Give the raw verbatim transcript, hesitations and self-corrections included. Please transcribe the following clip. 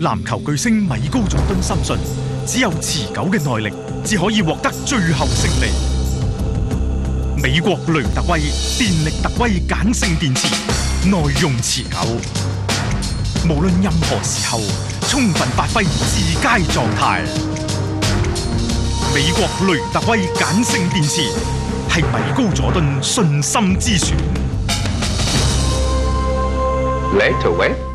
籃球巨星米高佐敦深信，只有持久嘅耐力，至可以獲得最後勝利。美國雷特威電力特威鹼性電池，耐用持久，無論任何時候，充分發揮至佳狀態。美國雷特威鹼性電池係米高佐敦信心之選。 雷特威。